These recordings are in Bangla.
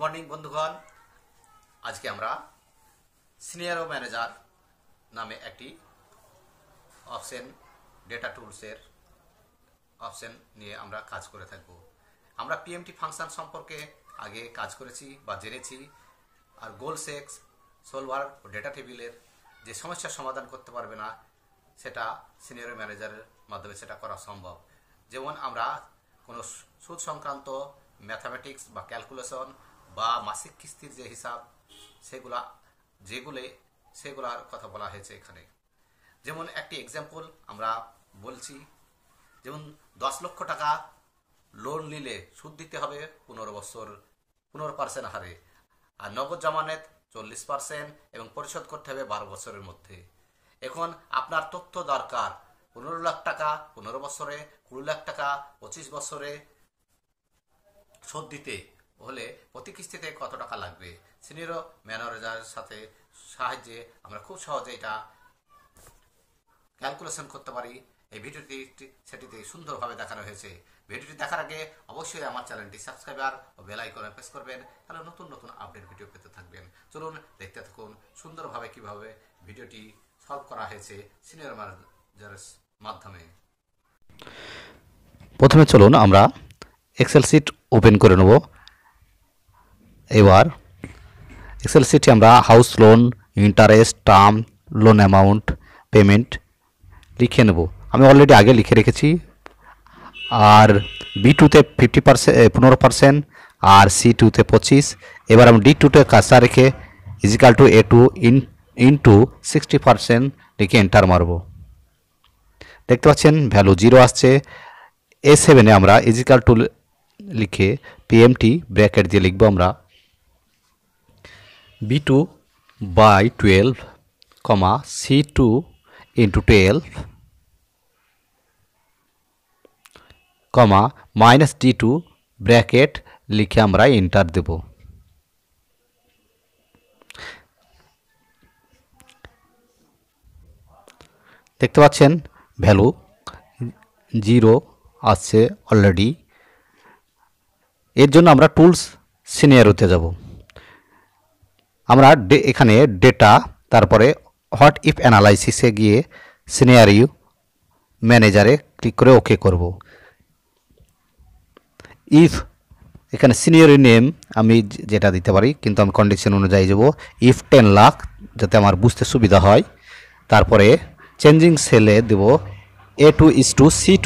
মর্নিং বন্ধুগণ, আজকে আমরা সিনিয়র ম্যানেজার নামে একটি অপশন ডেটা টুলসের অপশন নিয়ে আমরা কাজ করে থাকব। আমরা পিএমটি ফাংশন সম্পর্কে আগে কাজ করেছি বা জেনেছি, আর গোল সেক্স সলভার ও ডেটা টেবিলের যে সমস্যার সমাধান করতে পারবে না সেটা সিনিয়র ম্যানেজারের মাধ্যমে সেটা করা সম্ভব। যেমন আমরা কোনো সুদ সংক্রান্ত ম্যাথামেটিক্স বা ক্যালকুলেশন বা মাসিক কিস্তির যে হিসাব সেগুলার কথা বলা হয়েছে এখানে। যেমন একটি এক্সাম্পল আমরা বলছি, যেমন 10 লক্ষ টাকা লোন নিলে সুদ দিতে হবে 15% হারে, আর নগদ জামানত 40% এবং পরিশোধ করতে হবে 12 বছরের মধ্যে। এখন আপনার তথ্য দরকার 15 লাখ টাকা 15 বছরে, 20 লাখ টাকা 25 বছরে শোধ দিতে হলে প্রতি কিস্তিতে কত টাকা লাগবে। সিনিয়র ম্যানেজারের সাহায্যে আমরা খুব সহজে এটা ক্যালকুলেশন করতে পারি। এই ভিডিওটি সেটিতে সুন্দরভাবে দেখানো হয়েছে। ভিডিওটি দেখার আগে অবশ্যই আমার চ্যানেলটি সাবস্ক্রাইবার ও বেল আইকনে প্রেস করবেন, তাহলে নতুন নতুন আপডেট ভিডিও পেতে থাকবেন। চলুন দেখতে থাকুন সুন্দরভাবে কিভাবে ভিডিওটি সলভ করা হয়েছে সিনিয়র ম্যানেজারের মাধ্যমে। প্রথমে চলুন আমরা এক্সেল শিট ওপেন করে নেব। এবার এক্সেল শিটে আমরা house loan, interest, term loan amount, payment লিখে নেব। আমি অলরেডি আগে লিখে রেখেছি। আর B2-তে 15% আর C2-তে 25। এবার আমি D2-তে কাজটা রেখে ইজিক্যাল টু A2 ইন্টু 60% লিখে এন্টার মারব। দেখতে পাচ্ছেন ভ্যালু 0 আসছে। A7-এ আমরা ইজিক্যাল টু লিখে PMT ব্র্যাকেট দিয়ে লিখব আমরা B2/12, C2 into 12, minus D2 bracket লিখে আমরা এন্টার দেব। দেখতে পাচ্ছেন ভ্যালু 0 আসছে অলরেডি। এর জন্য আমরা টুলস সিনিয়রতে যাব। আমরা এখানে ডেটা, তারপরে হোয়াট ইফ অ্যানালাইসিসে গিয়ে সিনিয়রিও ম্যানেজারে ক্লিক করে ওকে করব। ইফ এখানে সিনিয়রি নেম আমি যেটা দিতে পারি, কিন্তু আমি কন্ডিশন অনুযায়ী যাব। ইফ 10 লাখ, যাতে আমার বুঝতে সুবিধা হয়। তারপরে চেঞ্জিং সেলে দেব A2:C2।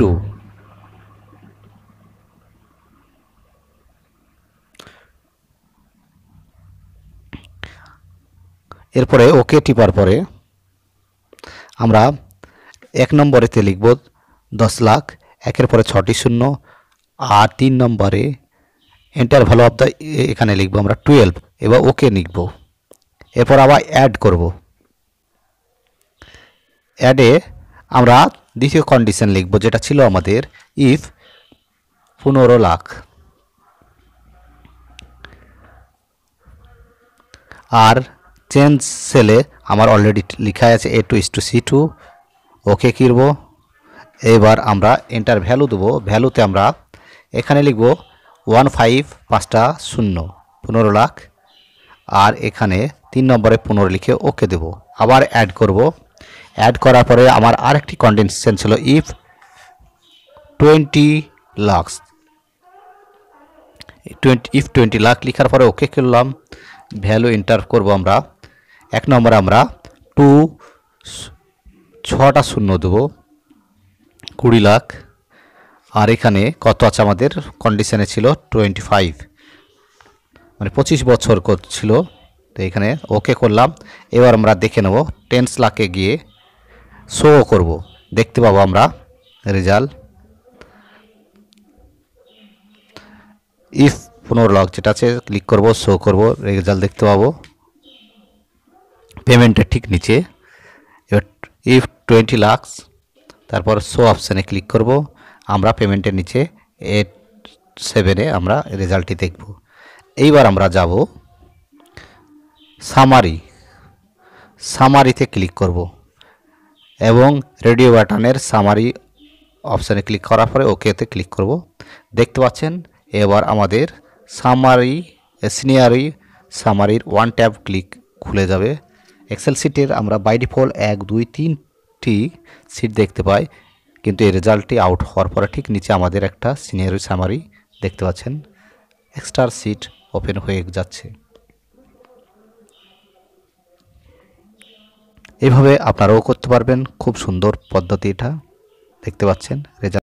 এরপরে ওকে টিপার পরে আমরা 1 নম্বরেতে লিখব 10 লাখ, একের পরে 6টি শূন্য, আর 3 নম্বরে এন্টার ভ্যালু অফ দ্য এখানে লিখব আমরা 12। এবার ওকে লিখব। এরপর আবার অ্যাড করব। অ্যাডে আমরা দ্বিতীয় কন্ডিশন লিখব, যেটা ছিল আমাদের ইফ 15 লাখ। আর চেঞ্জ সেলে আমার অলরেডি লেখা আছে A2:C2, ওকে করব। এবার আমরা এন্টার ভ্যালু দেব। ভ্যালুতে আমরা এখানে লিখব 1550, 15 লাখ, আর এখানে 3 নম্বরে 15 লিখে ওকে দেব। আবার অ্যাড করব। অ্যাড করার পরে আমার আরেকটি কন্ডিশন ছিল ইফ 20 লাখ। ইফ 20 লাখ লিখার পরে ওকে করলাম। ভ্যালু এন্টার করব আমরা। 1 নম্বরে আমরা 6টা শূন্য দেব, 20 লাখ। আর এখানে কত আছে আমাদের কন্ডিশনে ছিল 25, মানে 25 বছর ছিল। তো এখানে ওকে করলাম। এবার আমরা দেখে নেব 10 লাখে গিয়ে শো করব, দেখতে পাবো আমরা রেজাল্ট। ইফ 15 লাখ যেটা আছে ক্লিক করব, শো করব, রেজাল্ট দেখতে পাবো পেমেন্টের ঠিক নিচে। এবার ইফ 20 লাখ, তারপর শো অপশানে ক্লিক করব। আমরা পেমেন্টের নিচে A7-এ আমরা রেজাল্টটি দেখব। এইবার আমরা যাব সামারিতে ক্লিক করব এবং রেডিও বাটনের সামারি অপশানে ক্লিক করার পরে ওকেতে ক্লিক করব। দেখতে পাচ্ছেন এবার আমাদের সামারি সিনিয়রি সামারির ওয়ান ট্যাব ক্লিক খুলে যাবে। এক্সেল সিটের আমরা বাই ডিফল্ট 1 2 3টি সিট দেখতে পাই, কিন্তু এই রেজাল্টটি আউট হওয়ার পরে ঠিক নিচে আমাদের একটা সিনিয়রি সামারি দেখতে পাচ্ছেন। এক্সট্রা সিট ওপেন হয়ে যাচ্ছে। এভাবে আপনারাও করতে পারবেন, খুব সুন্দর পদ্ধতি এটা, দেখতে পাচ্ছেন রেজাল্ট।